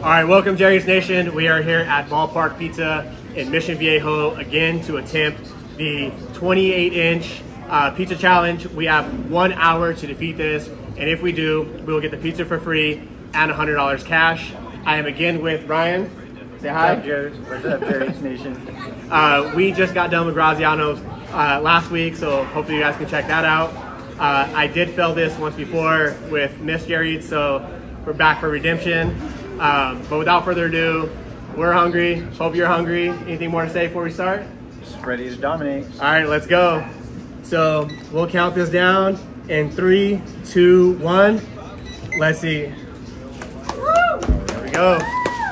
All right, welcome Jer Eats Nation. We are here at Ballpark Pizza in Mission Viejo again to attempt the 28-inch pizza challenge. We have 1 hour to defeat this, and if we do, we will get the pizza for free and $100 cash. I am again with Ryan. Say hi. What's up, Jer? What's up, Jer Eats Nation? We just got done with Graziano's last week, so hopefully you guys can check that out. I did fail this once before with Miss Jer Eats, so we're back for redemption. But without further ado, we're hungry. Hope you're hungry. Anything more to say before we start? Just ready to dominate. All right, let's go. So we'll count this down in 3, 2, 1. Let's see. There we go.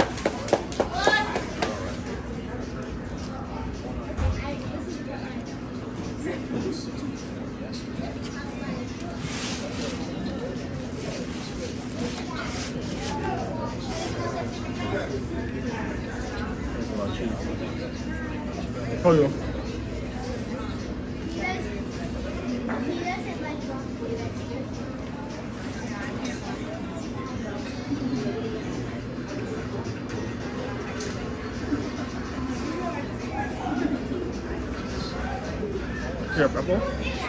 Oh, yeah. Yeah, purple.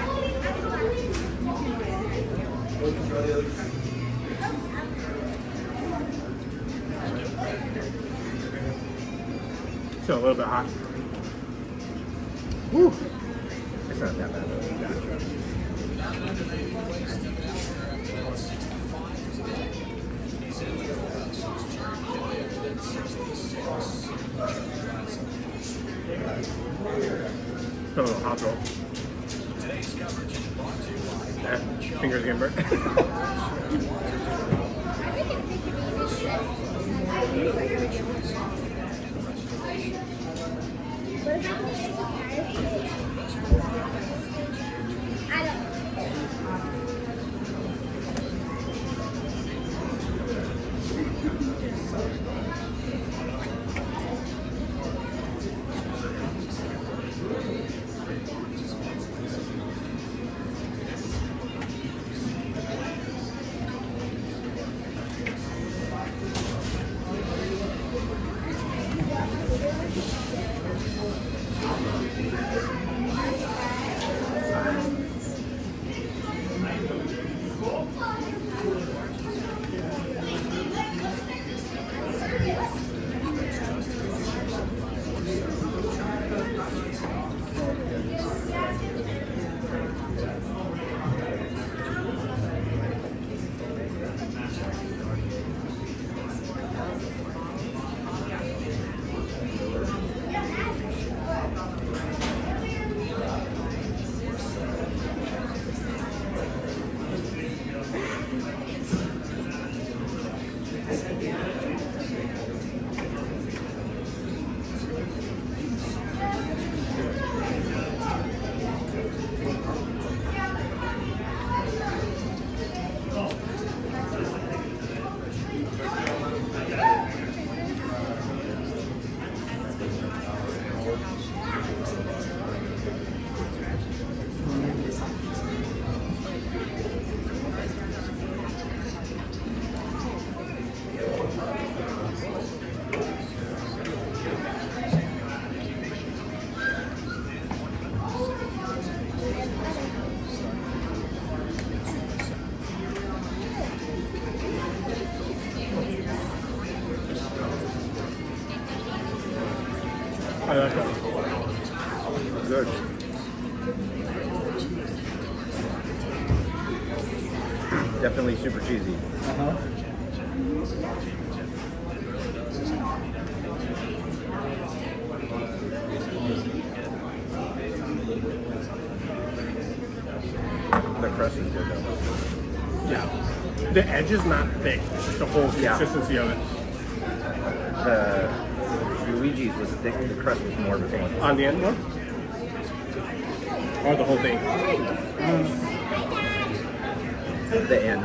Still a little bit hot. Woo. It's not that bad. Still a little hot though. Fingers getting burnt. I like that. Good. Definitely super cheesy. The crust is good though. Yeah. The edge is not thick. It's just the whole consistency of it. Luigi's was thick, the crust was more of a thing. On the end one? Or the whole thing? The end.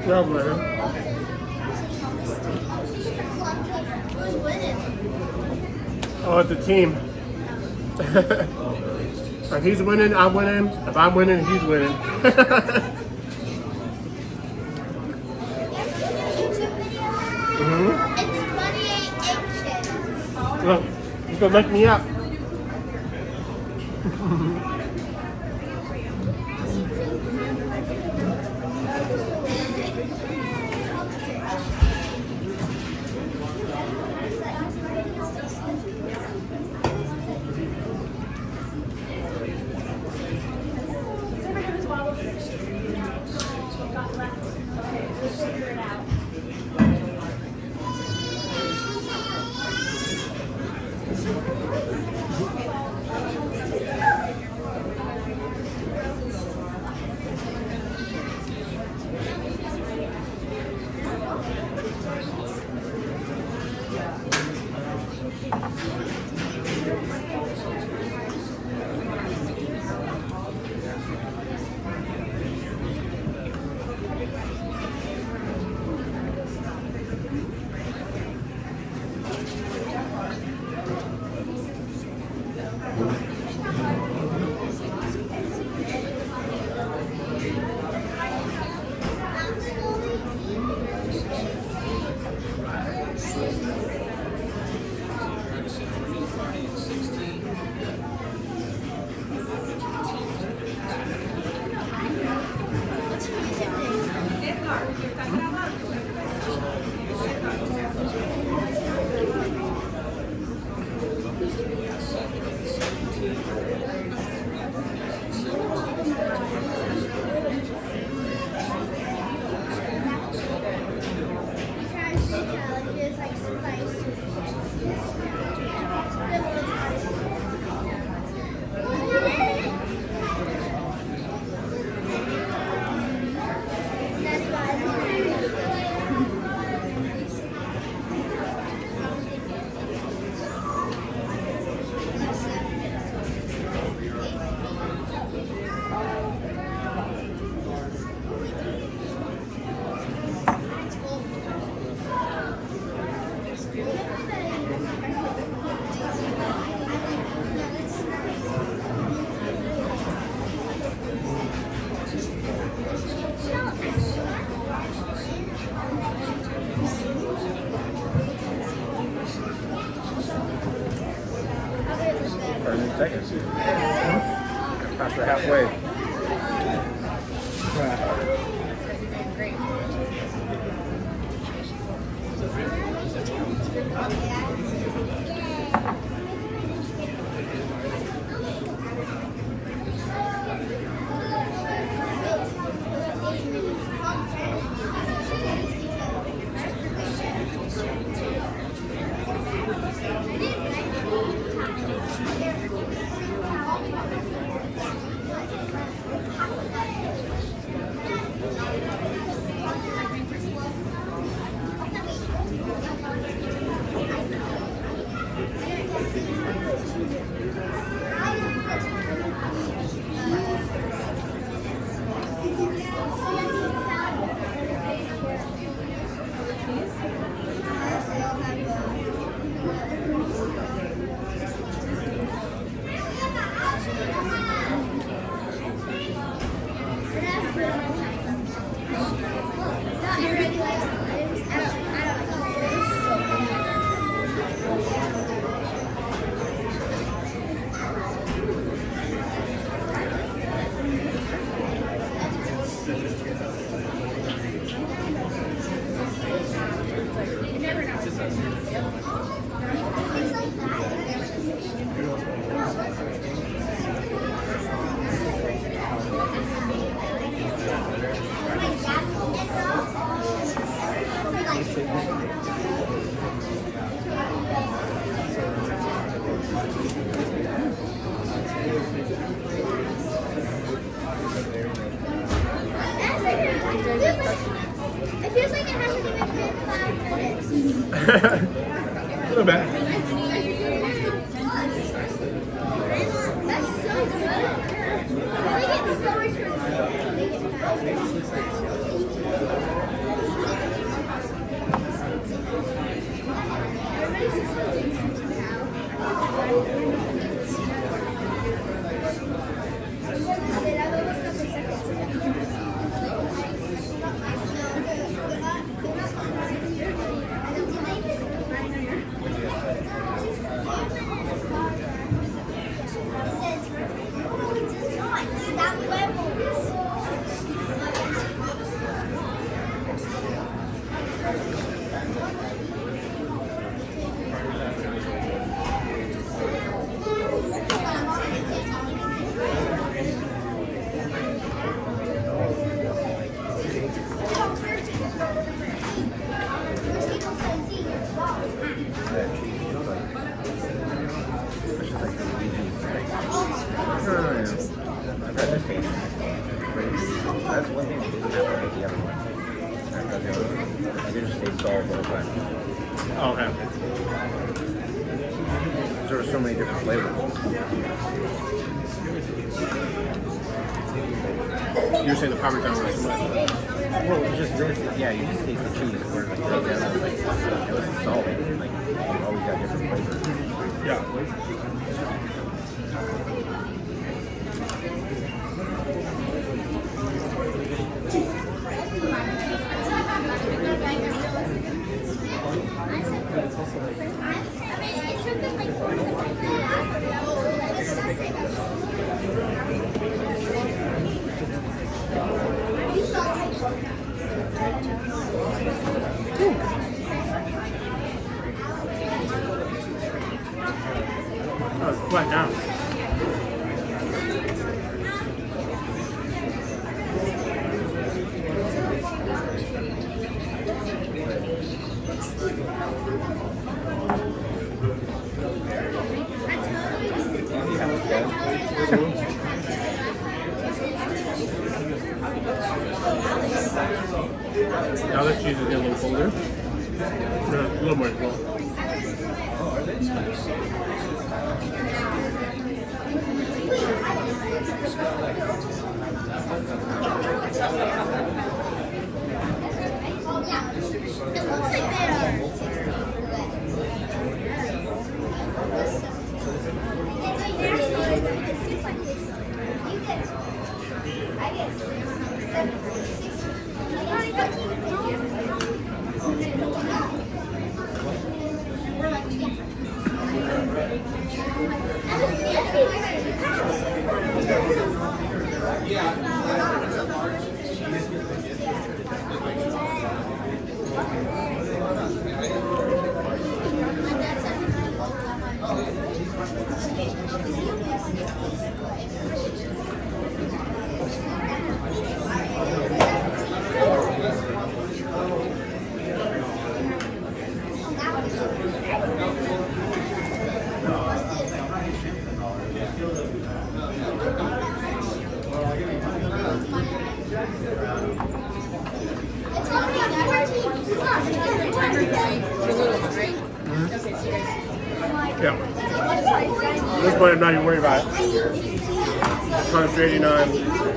No, man. Who's winning? Oh, it's a team. If he's winning, I'm winning. If I'm winning, he's winning. It's 28 inches. Look, you can lick me up. Seconds. Past the halfway. It feels like it hasn't even been 5 minutes. A little bit. That's so good. I think it's so much fun to make it fast. That's one thing that didn't happen with the other one. They just stayed solid the whole time. Oh, okay. There were so many different flavors. You're saying the Parmesan was too much? Well, it was just this. Yeah, you just taste the cheese. Where like the other one was like, it was solid. Like, you always got different flavors. Yeah. Flat down. Now this cheese is getting a little colder. A little more cold. Yeah. At this point, I'm not even worried about it. Concentrating on.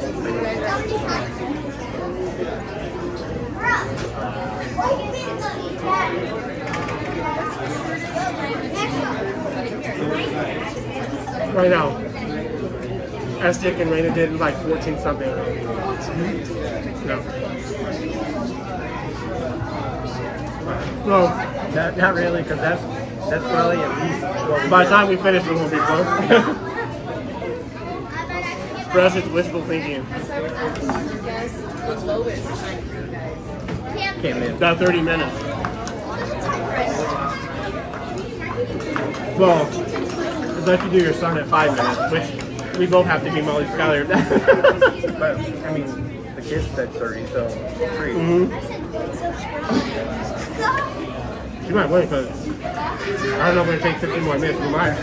Right now, Estic and Raina did like 14 something. No. No. Not really, because that's probably at least. By the time we finish, it won't be close. For us, it's wishful thinking. Can't live. About 30 minutes. Well, unless you do your son at 5 minutes, which we both have to be Molly Schuyler. But, I mean, the kids said 30, so 3. Mm-hmm. She might win because I don't know if it takes 15 more minutes. We might.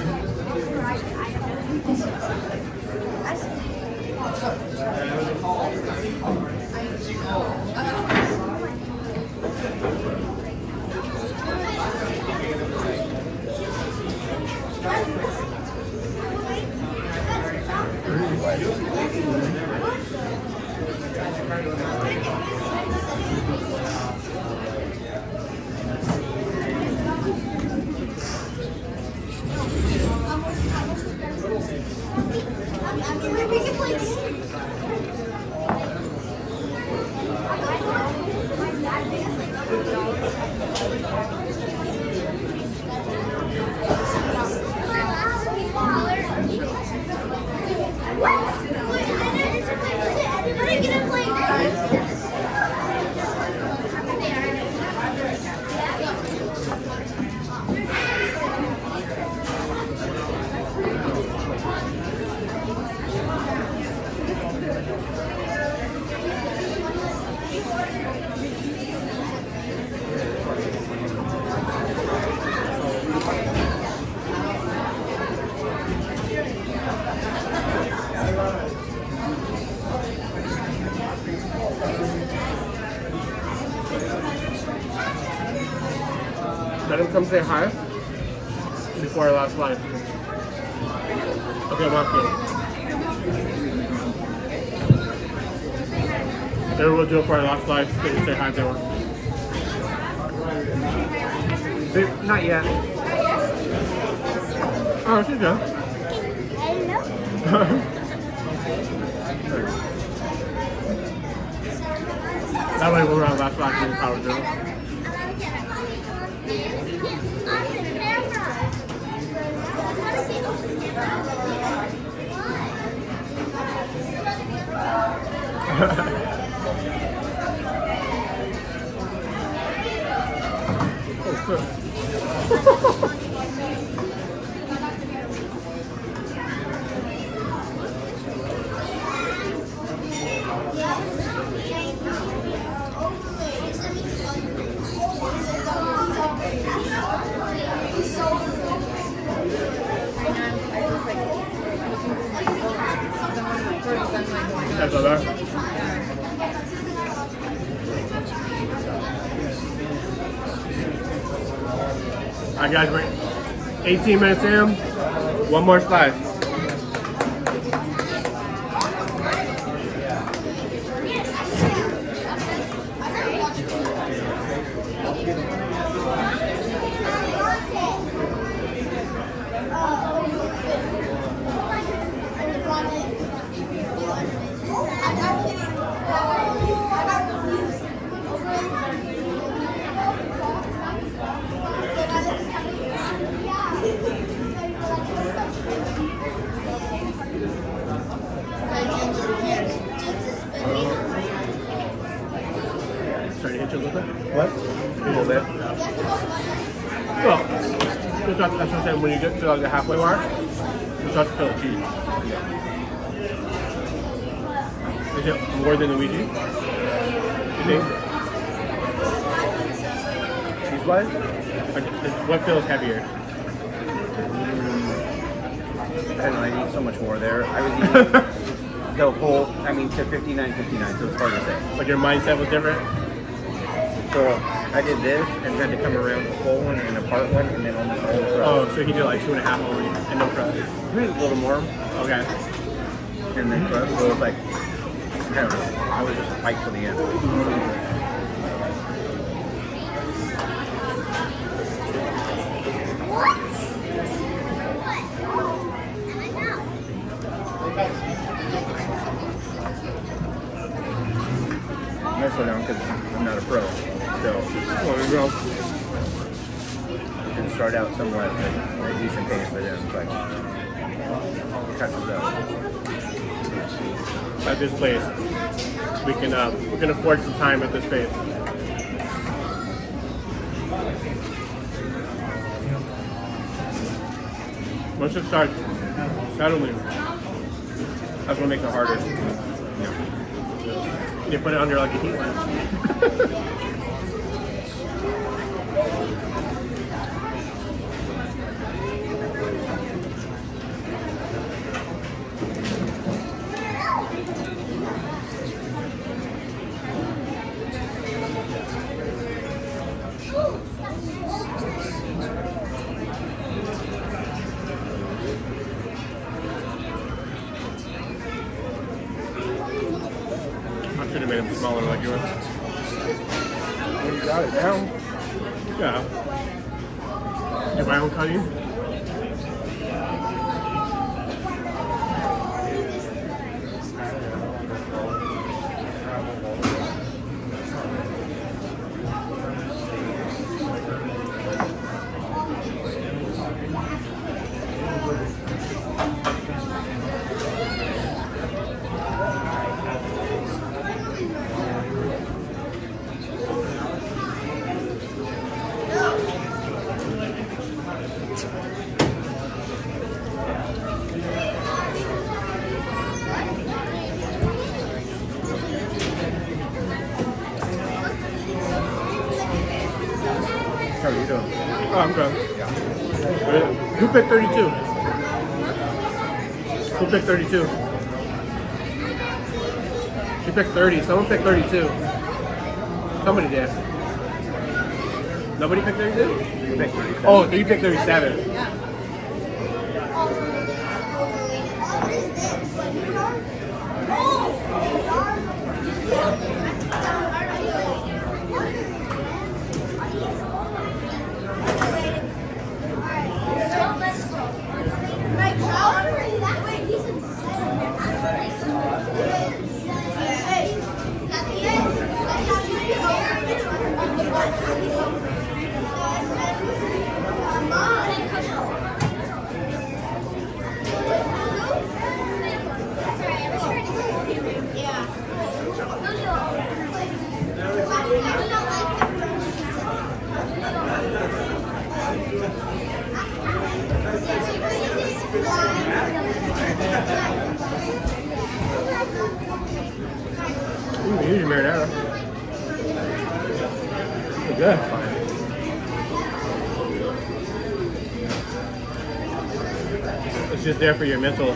Let him come say hi before our last life. Okay, walk in. Maybe we'll do it for our last life. So you say hi to her. Not yet. Oh, she's good. That way we're on last life in the power drill. Oh, good. That's all that. Alright guys, we're 18 minutes in. One more slice. Sorry to hit you a little bit? What? A little bit. Well, that's what I'm saying. When you get to like the halfway mark, you start to feel the cheese. Is it more than Luigi? You think? Cheese-wise? What feels heavier? I don't know, I need so much more there. I was eating the whole, to 59.59, so it's hard to say. Like your mindset was different? So I did this and had to come around the full one and a part one and then almost all the crust. Oh, so he did like 2.5 only and no crust. Maybe a little more. Okay. And then crust, so it was like, I don't know, I was just hyped to the end. I slow down because I'm not a pro, so I can start out somewhat at a decent pace, but then it's like catches up. At this place, we can afford some time at this place. Once it starts settling, that's what makes it harder. You put it under like a heat lamp. made them smaller like yours. When you got it down. Yeah. Do my own cutting? How are you doing? Oh, I'm good. Yeah. Who picked 32? Who picked 32? She picked 30. Someone picked 32. Somebody did. Nobody picked 32? You picked 37. Oh, you picked 37. Use your marinara. It's good. It's just there for your mental.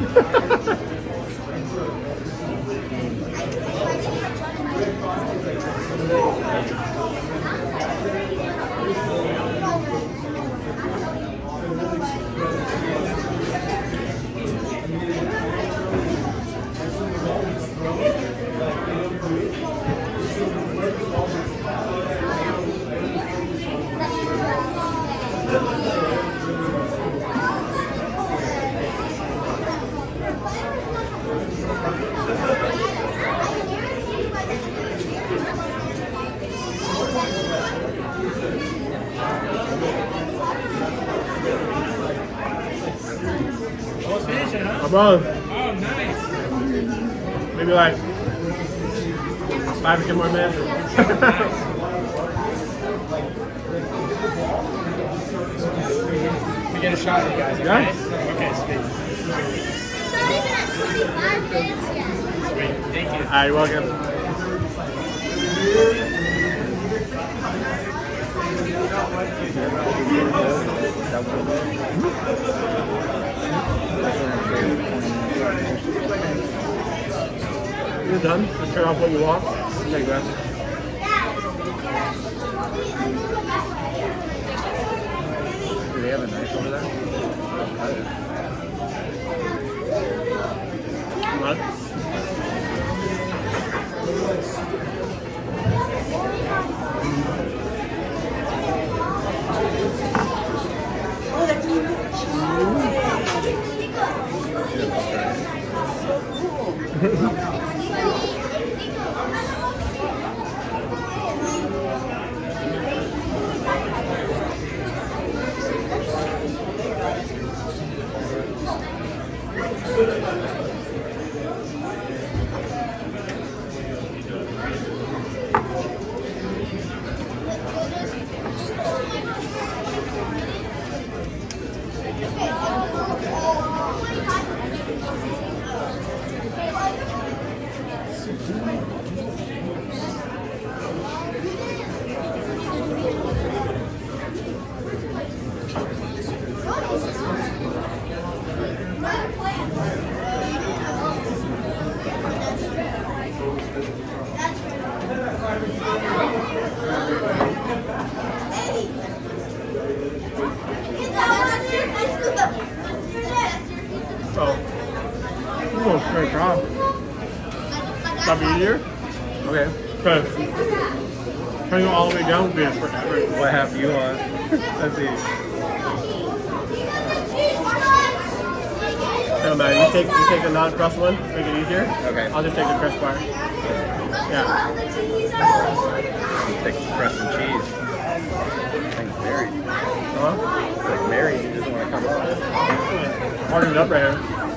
Bro. Oh, nice. Maybe like 5 or 10 more minutes. We get a shot of you guys, okay? Yeah. Okay, sweet. It's not even at 25 minutes yet. Sweet, thank you. Alright, you're welcome. You're done. Just turn off what you want. There you go. Do they have a knife over there? What? Oh. You're going straight off. That'll be easier? Okay. Because turning it all the way down would be forever. What half do you want? Let's see. No man, you take the non-crust one, make it easier. Okay. I'll just take the crust part. Yeah. Thick crust and cheese. Thing's married. Huh? It's like married, it doesn't want to come off. Hardened up right here.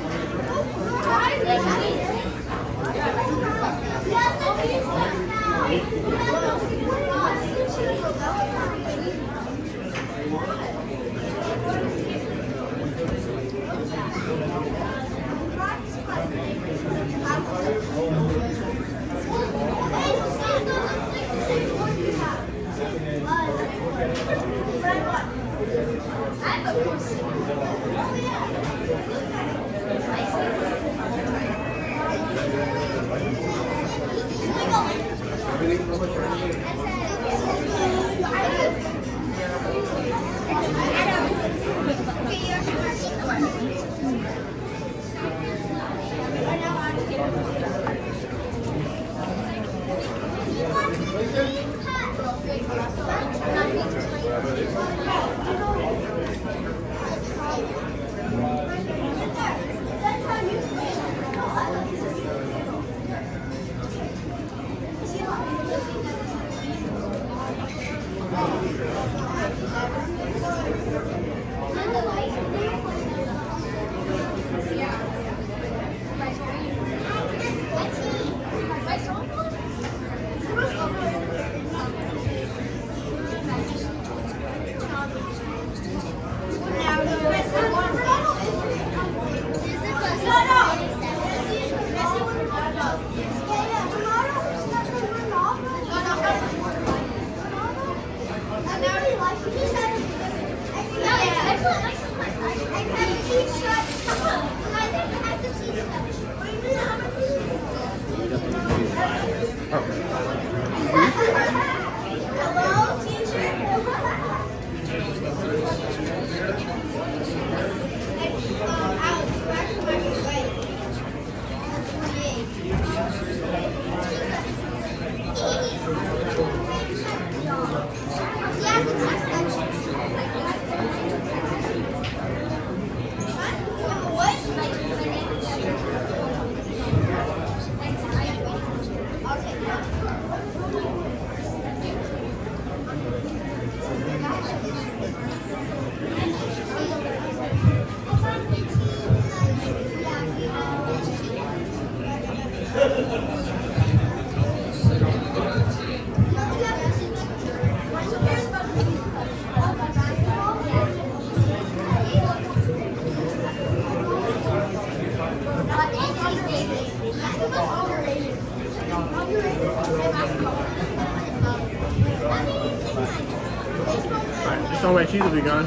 All my cheese will be gone.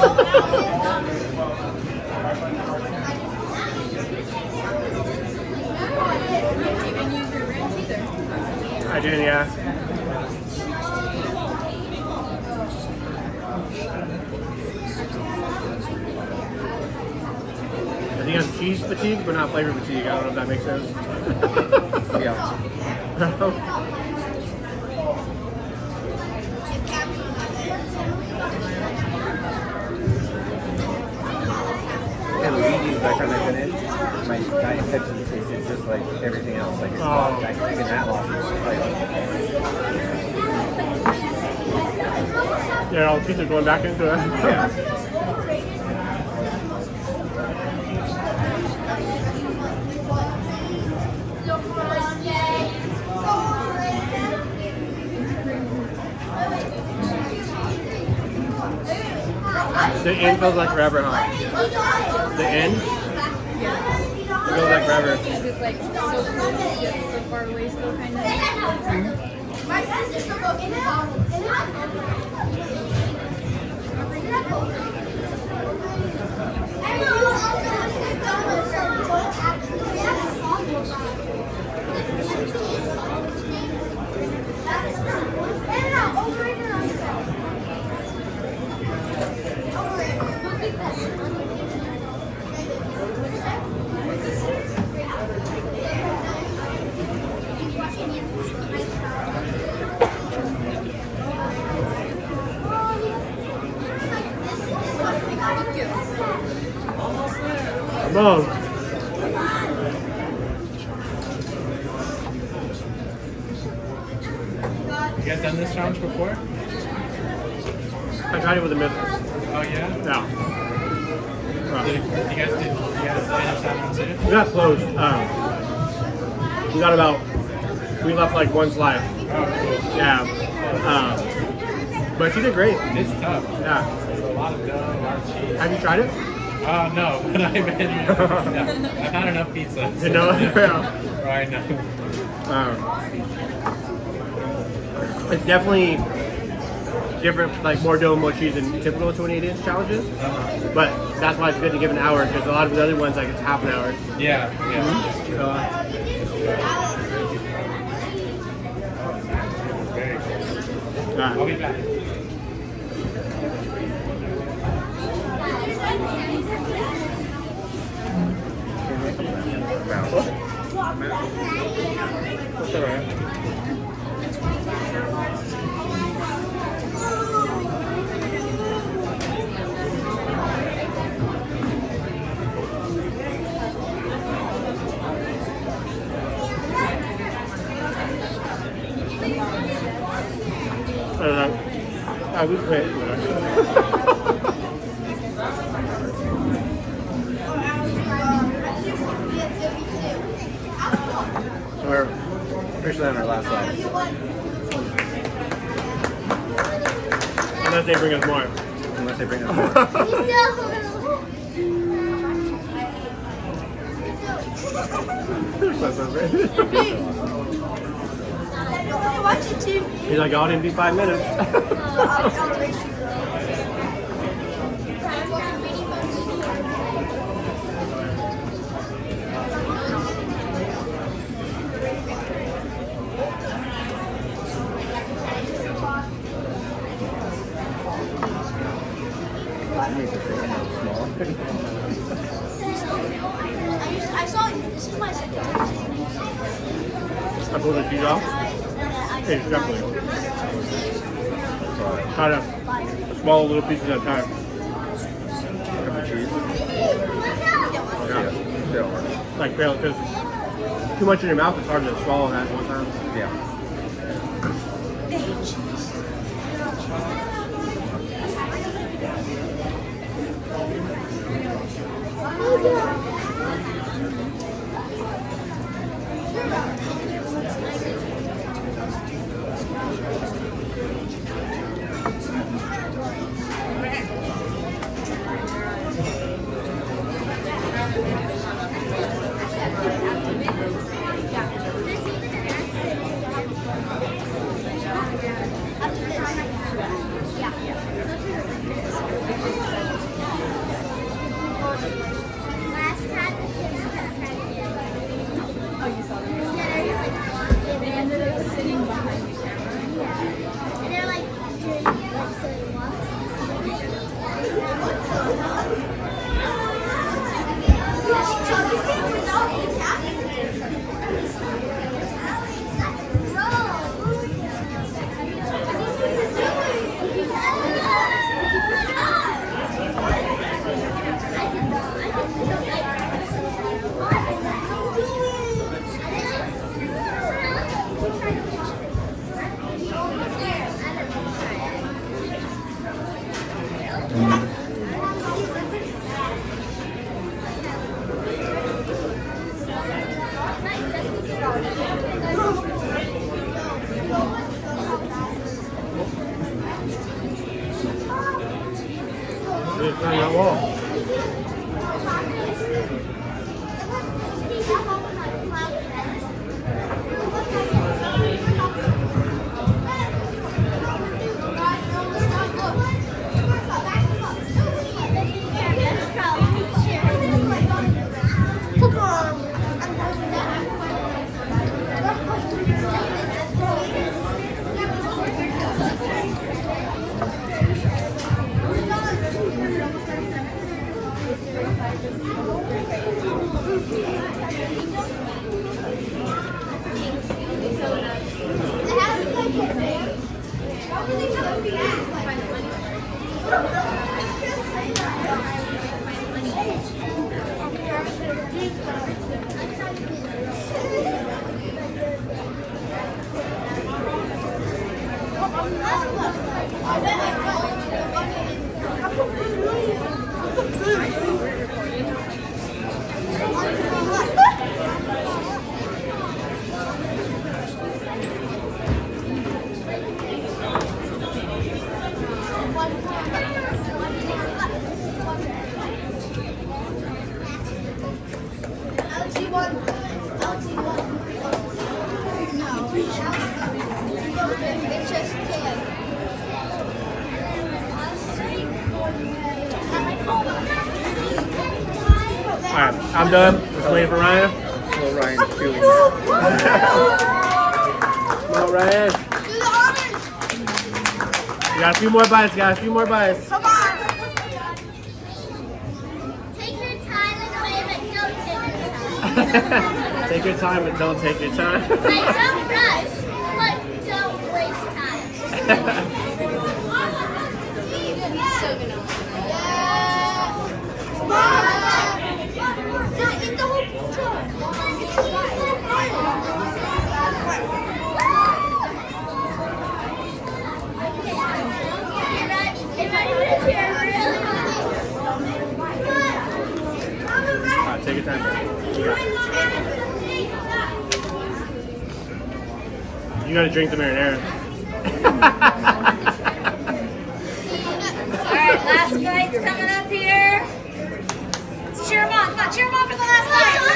I did, yeah. I think I'm cheese fatigue, but not flavor fatigue. I don't know if that makes sense. Yeah. And Luigi's, by the time I finished, my giant Pepsi tasted just like everything else. Like, it's not like even that long. Yeah, all the pizza going back into it. Yeah. The end feels like forever, huh? The end? Yeah. It feels like forever. Because it's like so close yet so far away still kind of. My sister's still in the house. bone. You guys done this challenge before? I tried it with a mister. Oh yeah? Yeah. You guys finish that one too? We got close. We left like one slice. Oh, cool. Yeah. But she did great. It's tough. Yeah. There's a lot of dough, a lot of cheese. Have you tried it? No, but I've had enough pizza. You know? Yeah. Right now. It's definitely different, like more dough, more cheese than typical 28-inch challenges. But that's why it's good to give an hour, because a lot of the other ones, like it's half an hour. Yeah, yeah. I'll be back. That's all right. I would great. We're officially on our last leg. Unless they bring us more. Unless they bring us more. He's like, oh, it didn't be 5 minutes. I saw this is my second time. I pulled the cheese off. It's definitely. Try to swallow little pieces at a time. Cheese. Yeah. Yeah. Like, because too much in your mouth, it's hard to swallow that one time. Yeah. They ended up sitting behind the camera. And they're like doing like silly walks. It's on that wall. Thank you. Alright, I'm done. Just waiting for Ryan. Slow Ryan feeling. Come on, Ryan. Do the honors. You got a few more bites, guys. A few more bites. Come on. Take your time and wait, but don't take your time. Take your time, but don't take your time. Like, don't rush, but don't waste time. Come on. Eat the whole pizza. Alright, take your time. You gotta drink the marinara. Alright, last bite's coming up here. Let's cheer him on. Come on, cheer him on for the last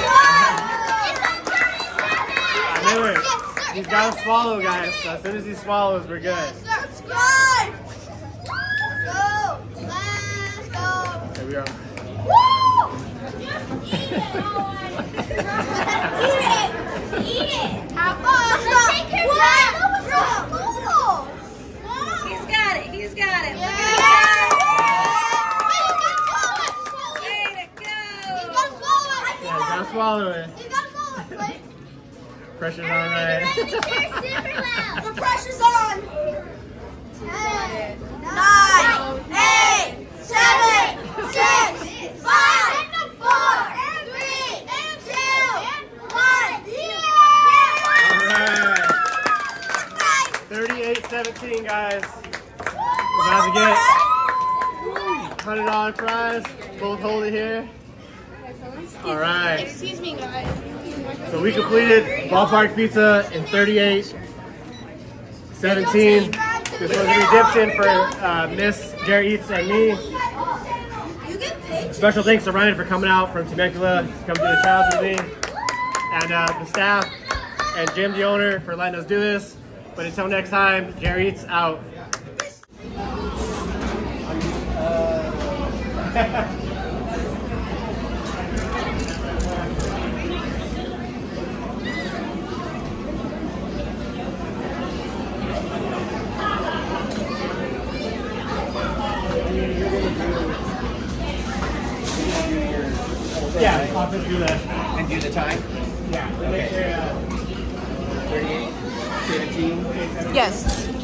bite. I knew it. He's gotta swallow, guys. So as soon as he swallows, we're good. Subscribe. Go. Let's go. Here we are. Woo! Eat it. Eat it. Take your time. He's got it. He's got it. Look at Yeah. Way to go. You gotta swallow it. Yeah, gotta swallow it. You gotta swallow it, right? Pressure's on, Everybody right? ready to cheer super loud. The pressure's on. 10, 9, 8, 7, 6, 5, 4, 3, 2, 1. Alright. 38-17, guys. We're about to get $100 prize. Both hold it here. Alright. Excuse me, guys. So we completed Ballpark Pizza in 38-17. This was a redemption for Miss Jer Eats and me. You get paid. Special thanks to Ryan for coming out from Temecula to come do the challenge with me. And the staff and Jim, the owner, for letting us do this. But until next time, Jer Eats out. Yeah, I'll just do that. And do the time? Yeah. 38, 17. Yes.